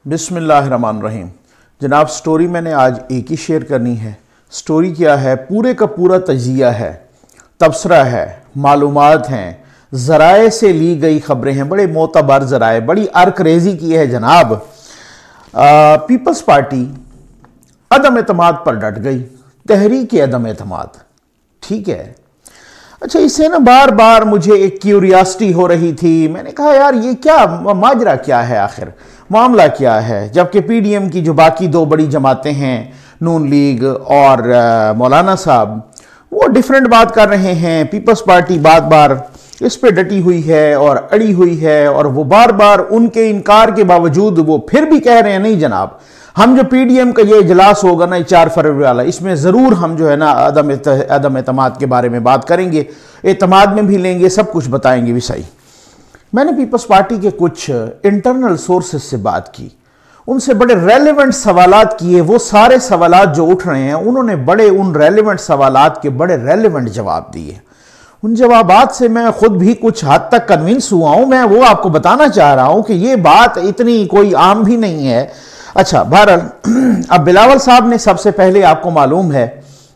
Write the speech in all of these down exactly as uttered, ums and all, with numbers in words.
बिस्मिल्लाहिर्रहमानिर्रहीम। जनाब, स्टोरी मैंने आज एक ही शेयर करनी है। स्टोरी क्या है? पूरे का पूरा तजिया है, तबसरा है, मालूमात हैं, ज़राए से ली गई खबरें हैं, बड़े मोतबर ज़राए, बड़ी अर्करेजी की है जनाब। आ, पीपल्स पार्टी अदम एतमाद पर डट गई, तहरीक अदम एतमाद। ठीक है, अच्छा, इससे ना बार बार मुझे एक क्यूरियासिटी हो रही थी। मैंने कहा यार ये क्या माजरा क्या है, आखिर मामला क्या है? जबकि पीडीएम की जो बाकी दो बड़ी जमातें हैं, नून लीग और मौलाना साहब, वो डिफरेंट बात कर रहे हैं। पीपल्स पार्टी बार बार इस पे डटी हुई है और अड़ी हुई है, और वो बार बार उनके इनकार के बावजूद वो फिर भी कह रहे हैं नहीं जनाब, हम जो पीडीएम का ये इजलास होगा ना चार फरवरी वाला, इसमें ज़रूर हम जो है ना अदम अदम एतमाद के बारे में बात करेंगे, एतमाद में भी लेंगे, सब कुछ बताएंगे भी सही। मैंने पीपल्स पार्टी के कुछ इंटरनल सोर्सेज से बात की, उनसे बड़े रेलेवेंट सवालात किए। वो सारे सवालात जो उठ रहे हैं, उन्होंने बड़े उन रेलेवेंट सवालात के बड़े रेलेवेंट जवाब दिए। उन जवाबात से मैं खुद भी कुछ हद तक कन्विंस हुआ हूं। मैं वो आपको बताना चाह रहा हूं कि ये बात इतनी कोई आम भी नहीं है। अच्छा, बहरहाल अब बिलावल साहब ने सबसे पहले, आपको मालूम है,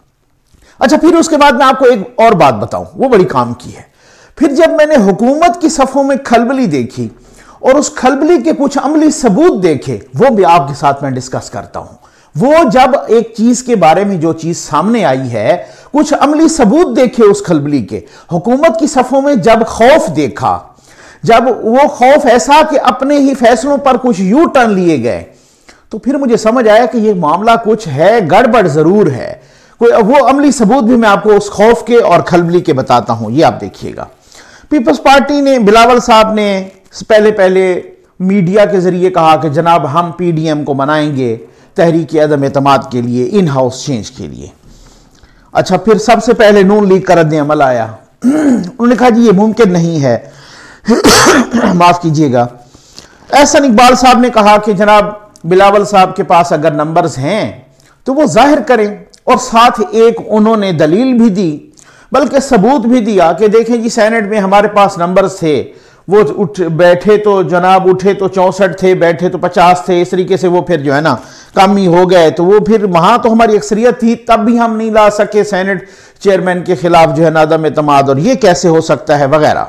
अच्छा फिर उसके बाद मैं आपको एक और बात बताऊं, वो बड़ी काम की है। फिर जब मैंने हुकूमत की सफ़ों में खलबली देखी और उस खलबली के कुछ अमली सबूत देखे, वो भी आपके साथ मैं डिस्कस करता हूं। वो जब एक चीज के बारे में जो चीज सामने आई है, कुछ अमली सबूत देखे उस खलबली के, हुकूमत की सफ़ों में जब खौफ देखा, जब वो खौफ ऐसा कि अपने ही फैसलों पर कुछ यू टर्न लिए गए, तो फिर मुझे समझ आया कि ये मामला कुछ है, गड़बड़ जरूर है। कोई वो अमली सबूत भी मैं आपको उस खौफ के और खलबली के बताता हूं, ये आप देखिएगा। पीपल्स पार्टी ने, बिलावल साहब ने पहले पहले मीडिया के जरिए कहा कि जनाब हम पीडीएम को मनाएंगे तहरीक अदम एतमाद के लिए, इन हाउस चेंज के लिए। अच्छा, फिर सबसे पहले नून लीग का रद्द अमल आया। उन्होंने कहा जी ये मुमकिन नहीं है, माफ कीजिएगा। एहसन इकबाल साहब ने कहा कि जनाब बिलावल साहब के पास अगर नंबर्स हैं तो वो जाहिर करें, और साथ एक उन्होंने दलील भी दी, बल्कि सबूत भी दिया कि देखें जी सेनेट में हमारे पास नंबर्स थे, वो उठ बैठे तो जनाब उठे तो चौंसठ थे, बैठे तो पचास थे, इस तरीके से वो फिर जो है ना कम ही हो गए। तो वो फिर वहां तो हमारी अक्सरियत थी, तब भी हम नहीं ला सके सेनेट चेयरमैन के खिलाफ जो है ना अदम एतमाद, और ये कैसे हो सकता है वगैरह,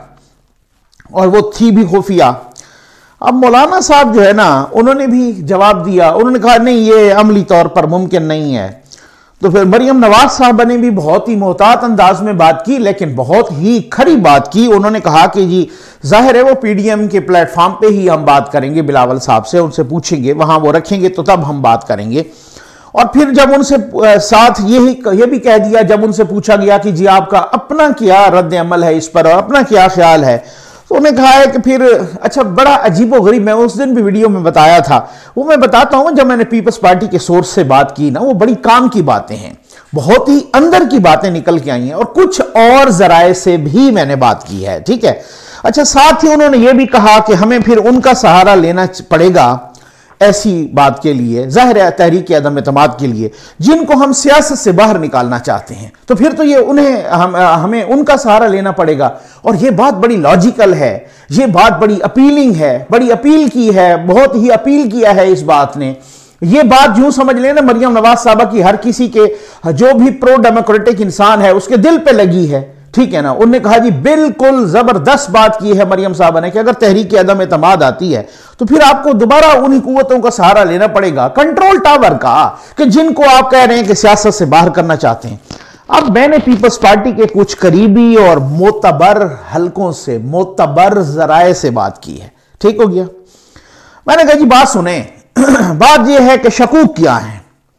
और वो थी भी खुफिया। अब मौलाना साहब जो है ना, उन्होंने भी जवाब दिया, उन्होंने कहा नहीं ये अमली तौर पर मुमकिन नहीं है। तो फिर मरियम नवाज साहब ने भी बहुत ही मोहतात अंदाज में बात की, लेकिन बहुत ही खरी बात की। उन्होंने कहा कि जी जाहिर है वो पीडीएम के प्लेटफॉर्म पे ही हम बात करेंगे, बिलावल साहब से उनसे पूछेंगे, वहां वो रखेंगे तो तब हम बात करेंगे। और फिर जब उनसे साथ यही ये भी कह दिया, जब उनसे पूछा गया कि जी आपका अपना क्या रद्द अमल है इस पर और अपना क्या ख्याल है, तो उन्होंने कहा है कि फिर अच्छा बड़ा अजीबो गरीब, मैं उस दिन भी वीडियो में बताया था, वो मैं बताता हूं जब मैंने पीपल्स पार्टी के सोर्स से बात की ना, वो बड़ी काम की बातें हैं, बहुत ही अंदर की बातें निकल के आई हैं, और कुछ और जराए से भी मैंने बात की है। ठीक है, अच्छा, साथ ही उन्होंने ये भी कहा कि हमें फिर उनका सहारा लेना पड़ेगा ऐसी बात के लिए, जाहिर है तहरीक अदम एतमाद के लिए, जिनको हम सियासत से बाहर निकालना चाहते हैं, तो फिर तो ये उन्हें हम, हमें उनका सहारा लेना पड़ेगा। और ये बात बड़ी लॉजिकल है, ये बात बड़ी अपीलिंग है, बड़ी अपील की है, बहुत ही अपील किया है इस बात ने। ये बात यूं समझ लेना मरियम नवाज साहबा की हर किसी के, जो भी प्रो डेमोक्रेटिक इंसान है उसके दिल पे लगी है। ठीक है ना, उन्होंने कहा जी बिल्कुल जबरदस्त बात की है मरियम साहबा ने कि अगर तहरीक अदम एतमाद आती है तो फिर आपको दोबारा उन्हीं कुव्वतों का सहारा लेना पड़ेगा, कंट्रोल टावर का, कि जिनको आप कह रहे हैं कि सियासत से बाहर करना चाहते हैं। अब मैंने पीपल्स पार्टी के कुछ करीबी और मोतबर हलकों से, मोतबर जराए से बात की है। ठीक हो गया, मैंने कहा जी बात सुने। बात यह है कि शकूक क्या है,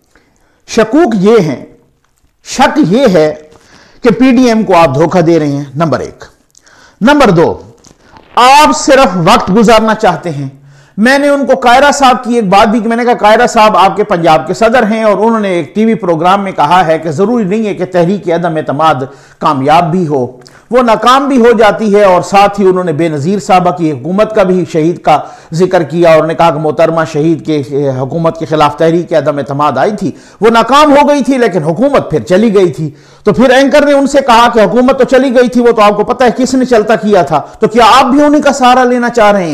शकूक ये है, शक ये है कि पीडीएम को आप धोखा दे रहे हैं, नंबर एक। नंबर दो, आप सिर्फ वक्त गुजारना चाहते हैं। मैंने उनको कायरा साहब की एक बात भी की, मैंने कहा कायरा साहब आपके पंजाब के सदर हैं, और उन्होंने एक टीवी प्रोग्राम में कहा है कि जरूरी नहीं है कि तहरीक अदम एतमाद कामयाब भी हो, वो नाकाम भी हो जाती है। और साथ ही उन्होंने बेनज़ीर साहबा की हुकूमत का भी, शहीद का जिक्र किया, और उन्होंने कहा कि मोहतरमा शहीद के हुकूमत के खिलाफ तहरीक अदम एतमाद आई थी, वो नाकाम हो गई थी, लेकिन हुकूमत फिर चली गई थी। तो फिर एंकर ने उनसे कहा कि हुकूमत तो चली गई थी, वो तो आपको पता है किसने चलता किया था, तो क्या आप भी उन्हीं का सहारा लेना चाह रहे हैं?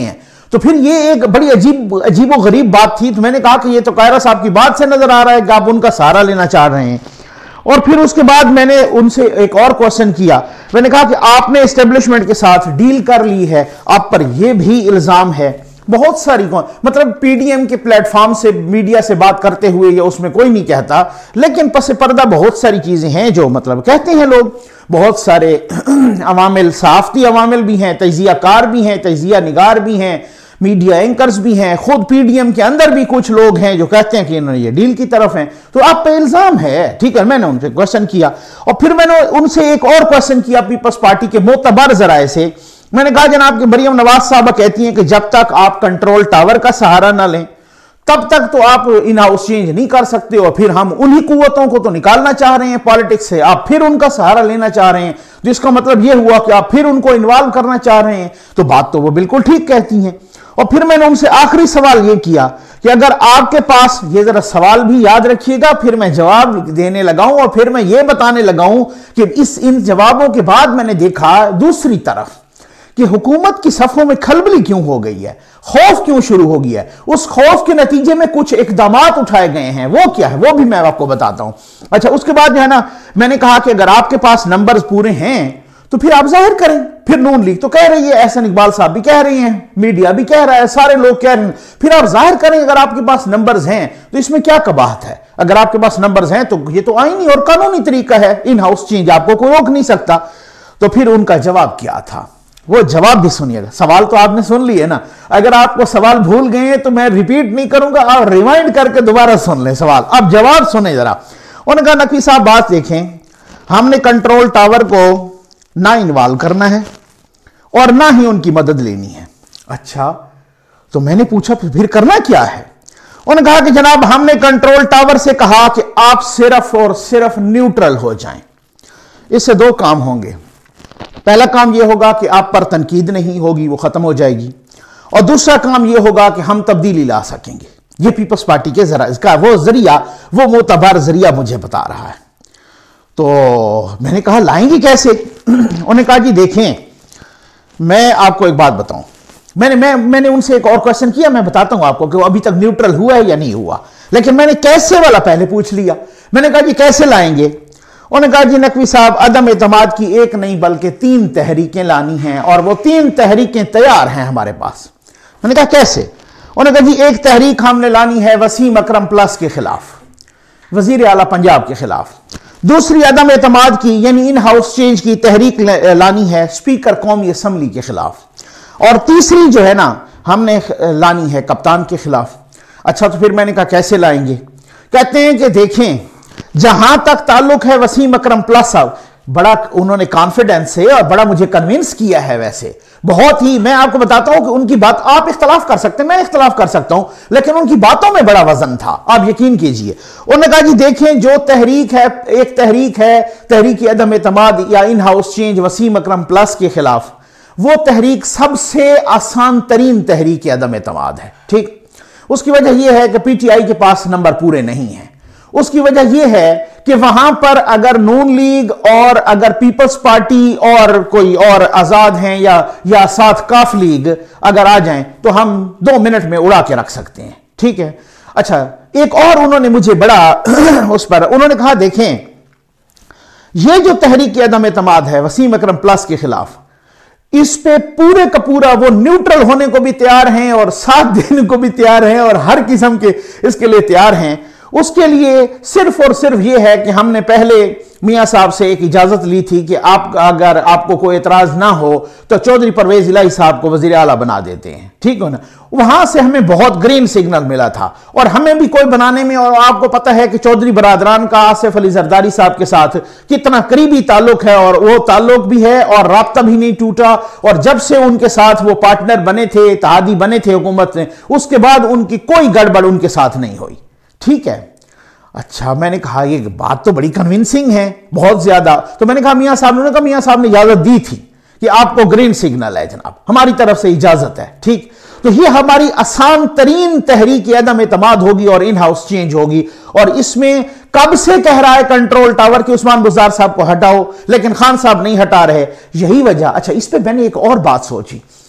तो फिर ये एक बड़ी अजीब अजीबो गरीब बात थी। तो मैंने कहा कि ये तो कायरा साहब की बात से नजर आ रहा है कि आप उनका सहारा लेना चाह रहे हैं। और फिर उसके बाद मैंने उनसे एक और क्वेश्चन किया। मैंने कहा कि आपने एस्टेब्लिशमेंट के साथ डील कर ली है, आप पर यह भी इल्जाम है, बहुत सारी कौन मतलब पीडीएम के प्लेटफॉर्म से मीडिया से बात करते हुए या उसमें कोई नहीं कहता, लेकिन पस पर्दा बहुत सारी चीजें हैं जो मतलब कहते हैं लोग। बहुत सारे अवामिल, सहाफती अवामिल भी हैं, तजिया कार भी हैं, तजिया निगार भी हैं, मीडिया एंकर्स भी हैं, खुद पीडीएम के अंदर भी कुछ लोग हैं जो कहते हैं कि इन्होंने ये डील की तरफ हैं। तो आप पे इल्जाम है, ठीक है। मैंने उनसे क्वेश्चन किया और फिर मैंने उनसे एक और क्वेश्चन किया पीपल्स पार्टी के मोतबर जराए से। मैंने कहा जनाब कि मरियम नवाज साहबा कहती हैं कि जब तक आप कंट्रोल टावर का सहारा ना लें तब तक तो आप इन हाउस चेंज नहीं कर सकते, और फिर हम उन्हीं कुव्वतों को तो निकालना चाह रहे हैं पॉलिटिक्स से, आप फिर उनका सहारा लेना चाह रहे हैं, जिसका मतलब यह हुआ कि आप फिर उनको इन्वॉल्व करना चाह रहे हैं। तो बात तो वो बिल्कुल ठीक कहती हैं। और फिर मैंने उनसे आखिरी सवाल यह किया कि अगर आपके पास, ये जरा सवाल भी याद रखिएगा, फिर मैं जवाब देने लगाऊं और फिर मैं यह बताने लगाऊं कि इस इन जवाबों के बाद मैंने देखा दूसरी तरफ कि हुकूमत की सफों में खलबली क्यों हो गई है, खौफ क्यों शुरू हो गया है। उस खौफ के नतीजे में कुछ इकदामात उठाए गए हैं, वो क्या है वो भी मैं आपको बताता हूं। अच्छा, उसके बाद जो है ना, मैंने कहा कि अगर आपके पास नंबर्स पूरे हैं तो फिर आप जाहिर करें। फिर नून लीग तो कह रही है, एहसन इकबाल साहब भी कह रही हैं, मीडिया भी कह रहा है, सारे लोग कह रहे हैं, फिर आप जाहिर करें अगर आपके पास नंबर्स हैं तो इसमें क्या कबाहत है। अगर आपके पास नंबर्स हैं तो ये तो आईनी और कानूनी तरीका है, इन हाउस चेंज आपको कोई रोक नहीं सकता। तो फिर उनका जवाब क्या था, वो जवाब भी सुनिएगा। सवाल तो आपने सुन लिए ना, अगर आपको सवाल भूल गए तो मैं रिपीट नहीं करूंगा, आप रिवाइंड करके दोबारा सुन लें सवाल। अब जवाब सुने जरा। उन्होंने कहा नकवी साहब बात देखें, हमने कंट्रोल टावर को ना इन्वॉल्व करना है और ना ही उनकी मदद लेनी है। अच्छा, तो मैंने पूछा फिर करना क्या है। उन्होंने कहा कि जनाब हमने कंट्रोल टावर से कहा कि आप सिर्फ और सिर्फ न्यूट्रल हो जाएं। इससे दो काम होंगे। पहला काम यह होगा कि आप पर तनकीद नहीं होगी, वो खत्म हो जाएगी, और दूसरा काम यह होगा कि हम तब्दीली ला सकेंगे। ये पीपल्स पार्टी के जरा इसका वो जरिया, वो मोतबर जरिया मुझे बता रहा है। तो मैंने कहा लाएंगे कैसे। उन्होंने कहा जी देखें, मैं आपको एक बात बताऊं, मैंने मैं मैंने उनसे एक और क्वेश्चन किया, मैं बताता हूं आपको कि वो अभी तक न्यूट्रल हुआ है या नहीं हुआ, लेकिन मैंने कैसे वाला पहले पूछ लिया। मैंने कहा जी कैसे लाएंगे। उन्होंने कहा जी नकवी साहब अदम एतमाद की एक नहीं बल्कि तीन तहरीकें लानी हैं और वो तीन तहरीकें तैयार हैं हमारे पास। मैंने कहा कैसे। उन्होंने कहा जी एक तहरीक हमने लानी है वसीम अकरम प्लस के खिलाफ, वजीर आला पंजाब के खिलाफ। दूसरी अदम एतमाद की यानी इन हाउस चेंज की तहरीक लानी है स्पीकर कौमी असम्बली के खिलाफ, और तीसरी जो है ना हमने लानी है कप्तान के खिलाफ। अच्छा, तो फिर मैंने कहा कैसे लाएंगे। कहते हैं कि देखें जहां तक ताल्लुक है वसीम अकरम प्लस साहब, बड़ा उन्होंने कॉन्फिडेंस से और बड़ा मुझे कन्विंस किया है। वैसे बहुत ही, मैं आपको बताता हूं कि उनकी बात, आप इख्तलाफ कर सकते हैं, मैं इख्तलाफ कर सकता हूं, लेकिन उनकी बातों में बड़ा वजन था, आप यकीन कीजिए। उन्होंने कहा जी देखें जो तहरीक है, एक तहरीक है तहरीक अदम एतमाद या in house change Wasim Akram plus के खिलाफ, वो तहरीक सबसे आसान तरीन तहरीक अदम एतमाद है। ठीक, उसकी वजह यह है कि पीटीआई के पास नंबर पूरे नहीं है। उसकी वजह यह है कि वहां पर अगर नून लीग और अगर पीपल्स पार्टी और कोई और आजाद हैं या या साथ काफ लीग अगर आ जाएं तो हम दो मिनट में उड़ा के रख सकते हैं। ठीक है। अच्छा, एक और उन्होंने मुझे बड़ा उस पर उन्होंने कहा देखें यह जो तहरीक अदम एतमाद है वसीम अकरम प्लस के खिलाफ, इस पे पूरे का पूरा वो न्यूट्रल होने को भी तैयार हैं और साथ देने को भी तैयार हैं और हर किस्म के इसके लिए तैयार हैं। उसके लिए सिर्फ और सिर्फ ये है कि हमने पहले मियां साहब से एक इजाजत ली थी कि आप अगर आपको कोई एतराज ना हो तो चौधरी परवेज इलाही साहब को वजीर आला बना देते हैं। ठीक है ना। वहां से हमें बहुत ग्रीन सिग्नल मिला था और हमें भी कोई बनाने में, और आपको पता है कि चौधरी बरादरान का आसिफ अली जरदारी साहब के साथ कितना करीबी ताल्लुक है, और वो ताल्लुक भी है और राब्ता भी नहीं टूटा, और जब से उनके साथ वो पार्टनर बने थे, इत्तेहादी बने थे हुकूमत ने, उसके बाद उनकी कोई गड़बड़ उनके साथ नहीं हुई। ठीक है। अच्छा, मैंने कहा ये बात तो बड़ी कन्विंसिंग है बहुत ज्यादा। तो मैंने कहा मियां साहब ने कहा मियां साहब ने इजाजत दी थी कि आपको ग्रीन सिग्नल है जनाब, हमारी तरफ से इजाजत है। ठीक, तो ये हमारी आसान तरीन तहरीक अदम एतमाद होगी और इन हाउस चेंज होगी। और इसमें कब से कह रहा है कंट्रोल टावर के उस्मान बुज़दार साहब को हटाओ, लेकिन खान साहब नहीं हटा रहे, यही वजह। अच्छा, इस पर मैंने एक और बात सोची।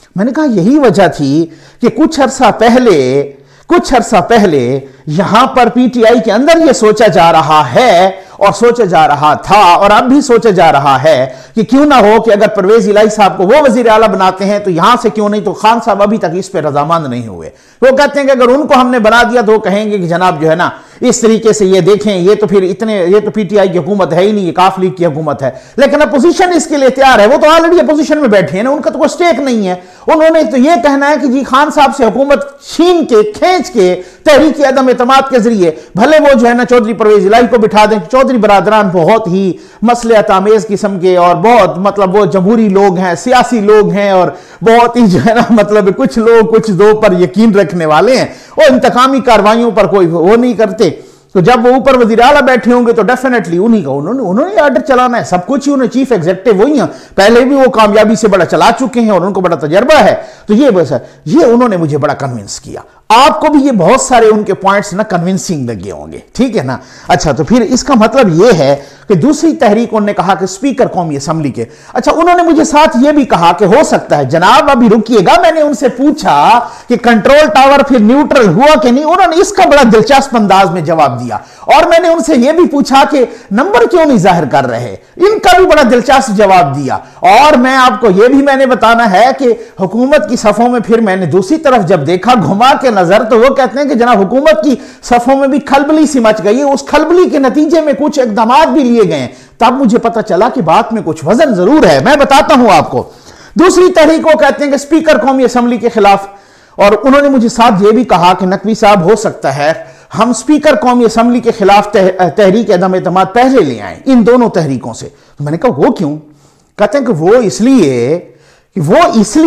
मैंने कहा यही वजह थी कि कुछ अरसा पहले कुछ अरसा पहले यहां पर पीटीआई के अंदर यह सोचा जा रहा है और सोचा जा रहा था और अब भी सोचा जा रहा है कि क्यों ना हो कि अगर परवेज इलाही साहब को वो वजीर आला बनाते हैं तो यहां से क्यों नहीं, तो खान साहब अभी तक इस पर रजामंद नहीं हुए। वो कहते हैं कि अगर उनको हमने बना दिया तो वो कहेंगे कि जनाब जो है ना इस तरीके से ये देखें, ये तो फिर इतने ये तो पीटीआई की हुकूमत है ही नहीं, ये काफ लीग की हुकूमत है। लेकिन अपोजिशन इसके लिए तैयार है, वो तो ऑलरेडी अपोजिशन में बैठे हैं ना, उनका तो कोई स्टेक नहीं है। उन्होंने तो ये कहना है कि जी खान साहब से हुकूमत छीन के खींच के तहरीक अदम एतमाद के जरिए भले वो जो है ना चौधरी परवेज इलाही को बिठा दें। चौधरी बरादरान बहुत ही मसलियत आमेज किस्म के और बहुत मतलब वो जमहूरी लोग हैं, सियासी लोग हैं और बहुत ही जो है ना मतलब कुछ लोग कुछ दो पर यकीन रखने वाले हैं और इंतकामी कार्रवाइयों पर कोई वो नहीं करते। तो जब वो ऊपर वज़ीर आला बैठे होंगे तो डेफिनेटली उन्हीं का उन्होंने उन्होंने ऑर्डर चलाना है, सब कुछ ही उन्हें चीफ एग्जीक्यूटिव वही हैं, पहले भी वो कामयाबी से बड़ा चला चुके हैं और उनको बड़ा तजर्बा है। तो ये बस है, ये उन्होंने मुझे बड़ा कन्विंस किया। आपको भी ये बहुत सारे उनके पॉइंट्स ना कन्विंसिंग लगे होंगे, ठीक है ना। अच्छा, तो फिर इसका मतलब ये है कि दूसरी तहरीक उन्होंने कहा कि स्पीकर कौमी असम्बली के, अच्छा उन्होंने मुझे साथ ये भी कहा कि हो सकता है जनाब अभी रुकिएगा, मैंने उनसे पूछा कि कंट्रोल टावर फिर न्यूट्रल हुआ कि नहीं, उन्होंने इसका बड़ा दिलचस्प अंदाज में जवाब दिया। और मैंने उनसे यह भी पूछा कि नंबर क्यों नहीं जाहिर कर रहे, इनका भी बड़ा दिलचस्प जवाब दिया। और मैं आपको यह भी मैंने बताना है कि हुकूमत की सफों में फिर मैंने दूसरी तरफ जब देखा घुमा के नजर, तो वो कहते हैं कि जनाब हुकूमत की सफों में भी खलबली सी मच गई है, उस खलबली के नतीजे में कुछ इकदाम भी लिए गए। तब मुझे पता चला कि बात में कुछ वजन जरूर है। मैं बताता हूं आपको। दूसरी तहरीक को कहते हैं कि स्पीकर कौमी असम्बली के खिलाफ, और उन्होंने मुझे साथ ये भी कहा कि नकवी साहब हो सकता है हम स्पीकर कौमी असम्बली के खिलाफ तह, तहरीक अदम एतमाद पहले ले आए इन दोनों तहरीकों से। तो मैंने कहा वो क्यों? कहते हैं कि वो इसलिए कि वो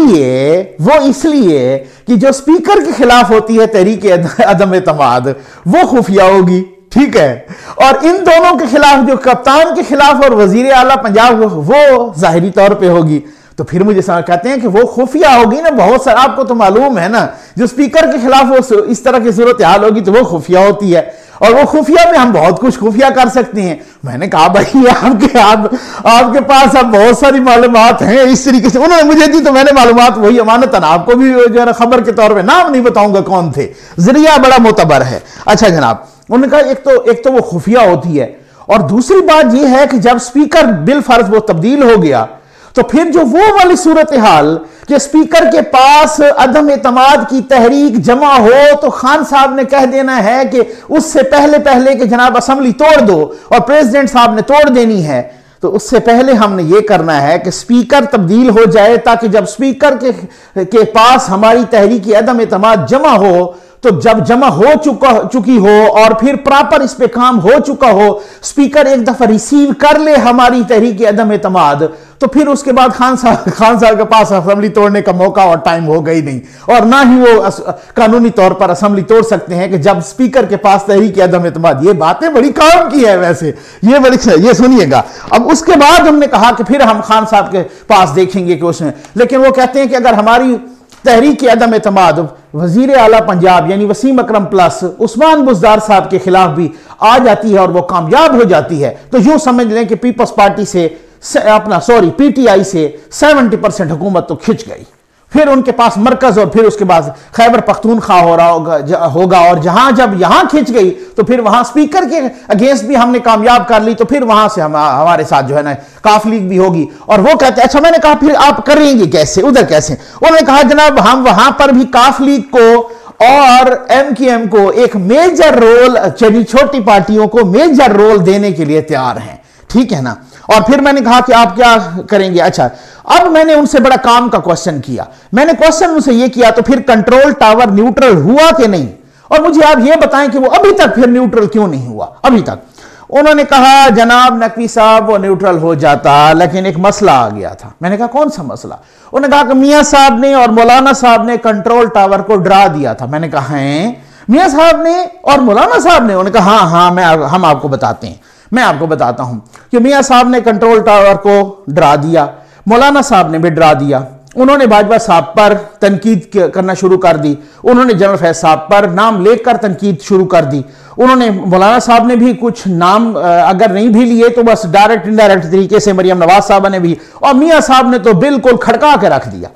इसलिए वो इसलिए कि जो स्पीकर के खिलाफ होती है तहरीक अदम एतमाद वो खुफिया होगी, ठीक है, और इन दोनों के खिलाफ जो कप्तान के खिलाफ और वजीर आला पंजाब वो जाहिरी तौर पे होगी। तो फिर मुझे समझ कहते हैं कि वो खुफिया होगी ना, बहुत सारा आपको तो मालूम है ना, जो स्पीकर के खिलाफ वो इस तरह की सूरत हाल होगी तो वो खुफिया होती है, और वो खुफिया में हम बहुत कुछ खुफिया कर सकते हैं। मैंने कहा भाई आपके आप, आपके पास अब बहुत सारी मालूमात हैं इस तरीके से। उन्होंने मुझे दी तो मैंने मालूमात वही अमानतन आपको भी जो है ना खबर के तौर पे, नाम नहीं बताऊंगा कौन थे, जरिया बड़ा मोतबर है। अच्छा जनाब, उन्होंने कहा एक तो एक तो वो खुफिया होती है, और दूसरी बात यह है कि जब स्पीकर बिल फर्ज वो तब्दील हो गया तो फिर जो वो वाली सूरत हाल कि स्पीकर के पास अदम एतमाद की तहरीक जमा हो तो खान साहब ने कह देना है कि उससे पहले पहले कि जनाब असम्बली तोड़ दो, और प्रेसिडेंट साहब ने तोड़ देनी है, तो उससे पहले हमने ये करना है कि स्पीकर तब्दील हो जाए, ताकि जब स्पीकर के, के पास हमारी तहरीक अदम एतमाद जमा हो, तो जब जमा हो चुका चुकी हो और फिर प्रॉपर इस पे काम हो चुका हो, स्पीकर एक दफा रिसीव कर ले हमारी तहरीक अदम एतमाद, तो फिर उसके बाद खान साहब खान साहब के पास असेंबली तोड़ने का मौका और टाइम होगा ही नहीं, और ना ही वो कानूनी तौर पर असेंबली तोड़ सकते हैं कि जब स्पीकर के पास तहरीक अदम एतमाद। ये बातें बड़ी काम की है वैसे, ये बड़ी ये सुनिएगा। अब उसके बाद हमने कहा कि फिर हम खान साहब के पास देखेंगे कि उसमें, लेकिन वो कहते हैं कि अगर हमारी तहरीक अदम एतमाद वजीर आला पंजाब यानी वसीम अकरम प्लस उस्मान बुज़दार साहब के खिलाफ भी आ जाती है और वो कामयाब हो जाती है, तो यूं समझ लें कि पीपल्स पार्टी से अपना सॉरी पीटीआई से सत्तर परसेंट हुकूमत तो खिंच गई। फिर उनके पास मरकज और फिर उसके बाद खैबर पख्तूनख्वा हो रहा होगा होगा और जहां जब यहां खिंच गई तो फिर वहां स्पीकर के अगेंस्ट भी हमने कामयाब कर ली, तो फिर वहां से हम हमारे साथ जो है ना काफ लीग भी होगी। और वो कहते हैं अच्छा, मैंने कहा फिर आप करेंगे कैसे, उधर कैसे? उन्होंने कहा जनाब हम वहां पर भी काफ लीग को और एम क्यू एम को एक मेजर रोल, छोटी पार्टियों को मेजर रोल देने के लिए तैयार हैं, ठीक है ना। और फिर मैंने कहा कि आप क्या करेंगे? अच्छा, अब मैंने उनसे बड़ा काम का क्वेश्चन किया। मैंने क्वेश्चन उनसे यह किया तो फिर कंट्रोल टावर न्यूट्रल हुआ कि नहीं, और मुझे आप यह बताएं कि वो अभी तक फिर न्यूट्रल क्यों नहीं हुआ अभी तक। उन्होंने कहा जनाब नकवी साहब वो न्यूट्रल हो जाता, लेकिन एक मसला आ गया था। मैंने कहा कौन सा मसला? उन्होंने कहा कि मियां साहब ने और मौलाना साहब ने कंट्रोल टावर को डरा दिया था। मैंने कहा है मियां साहब ने और मौलाना साहब ने? उन्होंने कहा हाँ हाँ मैं हम आपको बताते हैं, मैं आपको बताता हूं कि मियां साहब ने कंट्रोल टावर को डरा दिया, मौलाना साहब ने भी डरा दिया। उन्होंने बाजवा साहब पर तनकीद करना शुरू कर दी, उन्होंने जनरल फैज साहब पर नाम लेकर तनकीद शुरू कर दी, उन्होंने मौलाना साहब ने भी कुछ नाम अगर नहीं भी लिए तो बस डायरेक्ट इनडायरेक्ट तरीके से मरियम नवाज साहब ने भी, और मियां साहब ने तो बिल्कुल खड़का के रख दिया।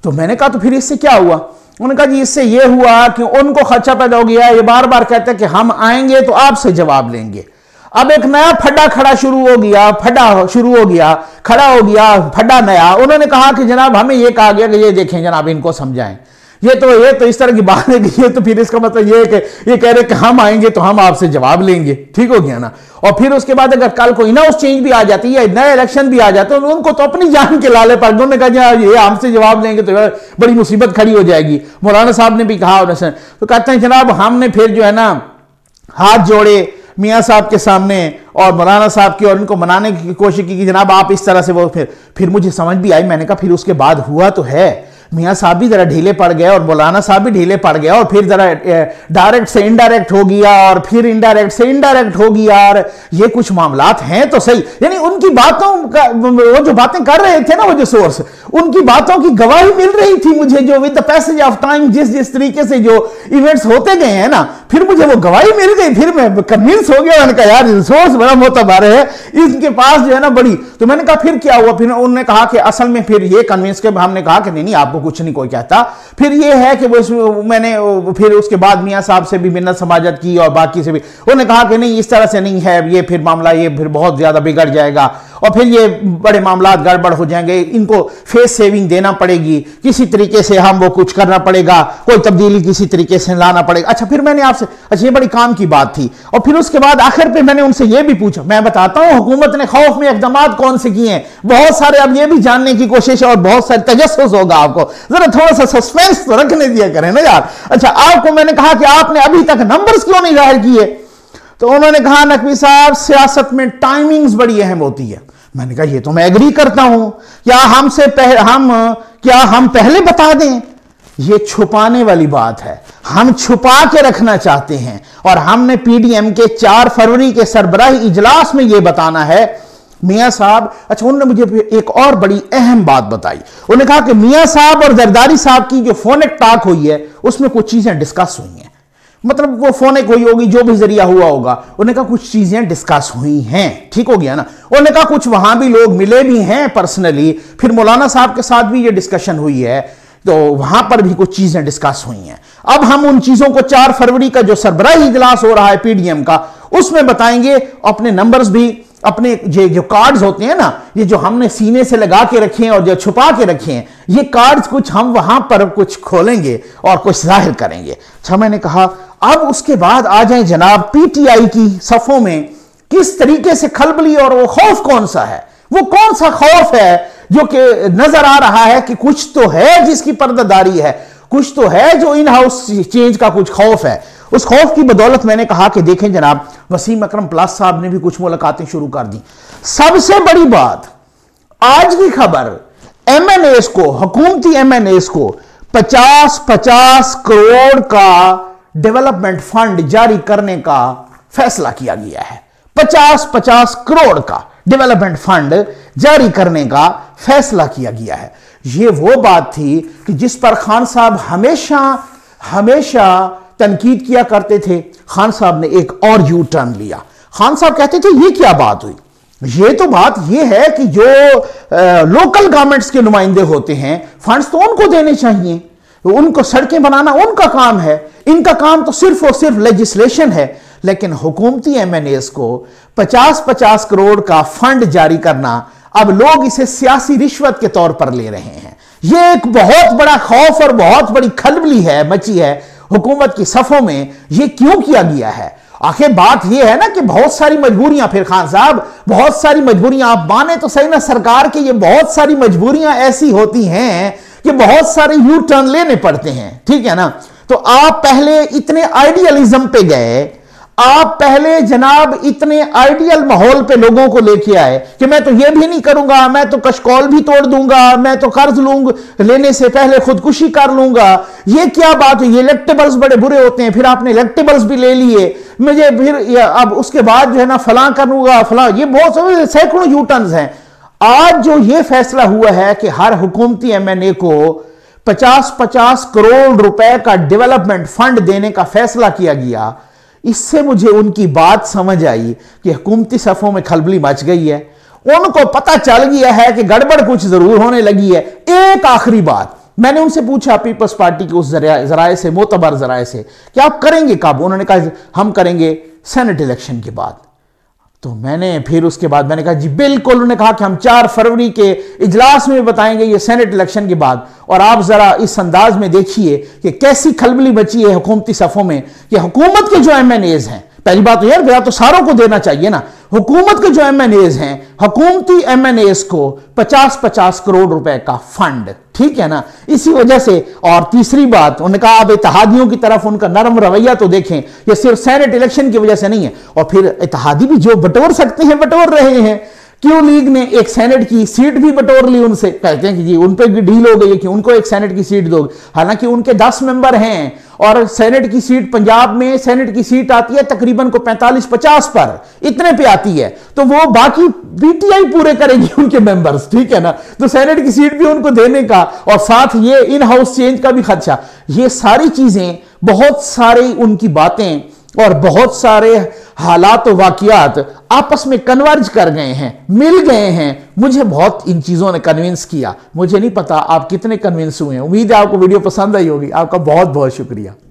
तो मैंने कहा तो फिर इससे क्या हुआ? उन्होंने कहा जी इससे ये हुआ कि उनको खर्चा पैदा हो गया, ये बार बार कहते हैं कि हम आएंगे तो आपसे जवाब लेंगे। अब एक नया फड्डा खड़ा शुरू हो गया, फड्डा शुरू हो गया, खड़ा हो गया फड्डा नया। उन्होंने कहा कि जनाब हमें ये कहा गया कि ये देखें जनाब, इनको समझाएं। ये तो ये तो इस तरह की बात है कि ये तो फिर इसका मतलब ये है कि ये कह रहे कि हम आएंगे तो हम आपसे जवाब लेंगे। ठीक हो गया ना? और फिर उसके बाद अगर कल कोई ना उस चेंज भी आ जाती है, नया इलेक्शन भी आ जाता है, तो उनको तो अपनी जान के लाले पड़ गए। उन्होंने कहा ये हमसे जवाब लेंगे तो बड़ी मुसीबत खड़ी हो जाएगी। मौलाना साहब ने भी कहा, तो कहते हैं जनाब हमने फिर जो है ना हाथ जोड़े मियाँ साहब के सामने और मौलाना साहब की, और उनको मनाने की कोशिश की कि जनाब आप इस तरह से वो फिर फिर मुझे समझ भी आई। मैंने कहा फिर उसके बाद हुआ तो है, मियाँ साहब भी जरा ढीले पड़ गए और मौलाना साहब भी ढीले पड़ गए, और फिर जरा डायरेक्ट से इनडायरेक्ट हो गया और फिर इनडायरेक्ट से इनडायरेक्ट हो गया। और ये कुछ मामलात हैं तो सही, यानी उनकी बातों का वो जो बातें कर रहे थे ना, वो जो सोर्स, उनकी बातों की गवाही मिल रही थी मुझे, जो with the passage of time जिस जिस तरीके से जो इवेंट्स होते गए हैं ना, फिर मुझे वो गवाही मिल गई। फिर मैं कन्विंस हो गया। मैंने कहा यार सोर्स बड़ा मोतबर है, इनके पास जो है ना बड़ी। तो मैंने कहा फिर क्या हुआ? फिर उन्होंने कहा कि असल में फिर ये कन्विंस के हमने कहा कि नहीं नहीं आपको कुछ नहीं कोई कहता। फिर ये है कि वो मैंने फिर उसके बाद मियाँ साहब से भी मिन्नत समाजत की और बाकी से भी। उन्होंने कहा कि नहीं इस तरह से नहीं है, ये फिर मामला ये फिर बहुत ज्यादा बिगड़ जाएगा और फिर ये बड़े मामलात गड़बड़ हो जाएंगे, इनको फेस सेविंग देना पड़ेगी, किसी तरीके से हम वो कुछ करना पड़ेगा, कोई तब्दीली किसी तरीके से लाना पड़ेगा। अच्छा फिर मैंने आपसे, अच्छा ये बड़ी काम की बात थी। और फिर उसके बाद आखिर पे मैंने उनसे ये भी पूछा, मैं बताता हूं हुकूमत ने खौफ में इकदाम कौन से किए हैं, बहुत सारे। अब ये भी जानने की कोशिश और बहुत सारे तजस्सुस होगा आपको, जरा थोड़ा सा सस्पेंस तो रखने दिया करें ना यार। अच्छा आपको मैंने कहा कि आपने अभी तक नंबर्स क्यों नहीं जाहिर किए? तो उन्होंने कहा नकवी साहब सियासत में टाइमिंग्स बड़ी अहम होती है। मैंने कहा ये तो मैं एग्री करता हूं, क्या हमसे पह, हम क्या हम पहले बता दें? ये छुपाने वाली बात है, हम छुपा के रखना चाहते हैं। और हमने पीडीएम के चार फरवरी के सरबराही इजलास में यह बताना है मियाँ साहब। अच्छा उन्होंने मुझे एक और बड़ी अहम बात बताई। उन्होंने कहा कि मियाँ साहब और जरदारी साहब की जो फोनिक टॉक हुई है उसमें कुछ चीजें डिस्कस हुई हैं, मतलब वो फोनिक हुई होगी जो भी जरिया हुआ होगा। उन्होंने कहा कुछ चीजें डिस्कस हुई हैं। ठीक हो गया ना? उन्होंने कहा कुछ वहां भी लोग मिले भी हैं पर्सनली, फिर मौलाना साहब के साथ भी ये डिस्कशन हुई है, तो वहां पर भी कुछ चीजें डिस्कस हुई हैं। अब हम उन चीजों को चार फरवरी का जो सरबराही इजलास हो रहा है पीडीएम का, उसमें बताएंगे। अपने नंबर्स भी, अपने ये जो कार्ड्स होते हैं ना, ये जो हमने सीने से लगा के रखे हैं और जो छुपा के रखे हैं, ये कार्ड्स कुछ हम वहां पर कुछ खोलेंगे और कुछ जाहिर करेंगे। अच्छा मैंने कहा अब उसके बाद आ जाए जनाब पीटीआई की सफों में किस तरीके से खलबली, और वो खौफ कौन सा है? वो कौन सा खौफ है जो कि नजर आ रहा है कि कुछ तो है जिसकी पर्दादारी है, कुछ तो है जो इन हाउस चेंज का कुछ खौफ है। उस खौफ की बदौलत मैंने कहा कि देखें जनाब वसीम अकरम प्लास साहब ने भी कुछ मुलाकातें शुरू कर दी। सबसे बड़ी बात आज की खबर, एमएनएस को, हुकूमती एमएनएस को पचास पचास करोड़ का डेवलपमेंट फंड जारी करने का फैसला किया गया है। पचास पचास करोड़ का डेवलपमेंट फंड जारी करने का फैसला किया गया है। यह वो बात थी कि जिस पर खान साहब हमेशा हमेशा तनकीद किया करते थे। खान साहब ने एक और यू टर्न लिया। खान साहब कहते थे ये क्या बात हुई? ये तो बात ये है कि जो लोकल गवर्नमेंट्स के नुमाइंदे होते हैं फंड्स तो उनको देने चाहिए, उनको सड़कें बनाना उनका काम है, इनका काम तो सिर्फ और सिर्फ लेजिस्लेशन है। लेकिन हुकूमती एमएनएस को पचास पचास करोड़ का फंड जारी करना, अब लोग इसे सियासी रिश्वत के तौर पर ले रहे हैं। यह एक बहुत बड़ा खौफ और बहुत बड़ी खलबली है मची है हुकूमत की सफों में। यह क्यों किया गया है? आखिर बात यह है ना कि बहुत सारी मजबूरियां, फिर खान साहब बहुत सारी मजबूरियां, आप माने तो सही ना सरकार की, ये बहुत सारी मजबूरियां ऐसी होती हैं कि बहुत सारे यू टर्न लेने पड़ते हैं। ठीक है ना? तो आप पहले इतने आइडियलिज्म पे गए, आप पहले जनाब इतने आइडियल माहौल पे लोगों को लेके आए कि मैं तो ये भी नहीं करूंगा, मैं तो कशकौल भी तोड़ दूंगा, मैं तो कर्ज लूंगा, लेने से पहले खुदकुशी कर लूंगा। ये क्या बात है? ये इलेक्टेबल्स बड़े बुरे होते हैं। फिर आपने इलेक्टेबल्स भी ले लिए, मुझे फिर अब उसके बाद जो है ना फलां करूंगा फलां, ये बहुत सैकड़ों यू टर्न्स हैं। आज जो ये फैसला हुआ है कि हर हुकूमती एमएनए को पचास पचास करोड़ रुपए का डेवलपमेंट फंड देने का फैसला किया गया, इससे मुझे उनकी बात समझ आई कि हुकूमती सफों में खलबली मच गई है। उनको पता चल गया है कि गड़बड़ कुछ जरूर होने लगी है। एक आखिरी बात, मैंने उनसे पूछा पीपल्स पार्टी के उस जराए से, मोतबर जराए से, कि आप करेंगे कब? उन्होंने कहा हम करेंगे सेनेट इलेक्शन के बाद। तो मैंने फिर उसके बाद मैंने कहा जी बिल्कुल। उन्होंने कहा कि हम चार फरवरी के इजलास में बताएंगे ये सेनेट इलेक्शन के बाद। और आप जरा इस अंदाज में देखिए कि कैसी खलबली बची है हुकूमती सफों में कि हुकूमत के जो एम एन एज हैं, पहली बात तो यार बया तो सारों को देना चाहिए ना, हुकूमत के जो एम एन एज हैं, हुकूमती एम एन एज को पचास पचास करोड़ रुपए का फंड, ठीक है ना, इसी वजह से। और तीसरी बात उन्होंने कहा अब इत्तेहादियों की तरफ उनका नरम रवैया तो देखें, ये सिर्फ सेनेट इलेक्शन की वजह से नहीं है। और फिर इत्तेहादी भी जो बटोर सकते हैं बटोर रहे हैं। क्यों लीग ने एक सेनेट की सीट भी बटोर ली उनसे, कहते हैं कि जी उन पे भी डील हो गई है कि उनको एक सेनेट की सीट दोगे, हालांकि उनके दस मेंबर हैं और सेनेट की सीट पंजाब में सेनेट की सीट आती है तकरीबन को पैंतालीस पचास पर, इतने पे आती है, तो वो बाकी पीटीआई पूरे करेगी उनके मेंबर्स, ठीक है ना। तो सेनेट की सीट भी उनको देने का और साथ ये इन हाउस चेंज का भी खदशा, ये सारी चीजें, बहुत सारी उनकी बातें और बहुत सारे हालात और वाकयात आपस में कन्वर्ज कर गए हैं, मिल गए हैं। मुझे बहुत इन चीजों ने कन्विंस किया। मुझे नहीं पता आप कितने कन्विंस हुए हैं। उम्मीद है आपको वीडियो पसंद आई होगी। आपका बहुत बहुत शुक्रिया।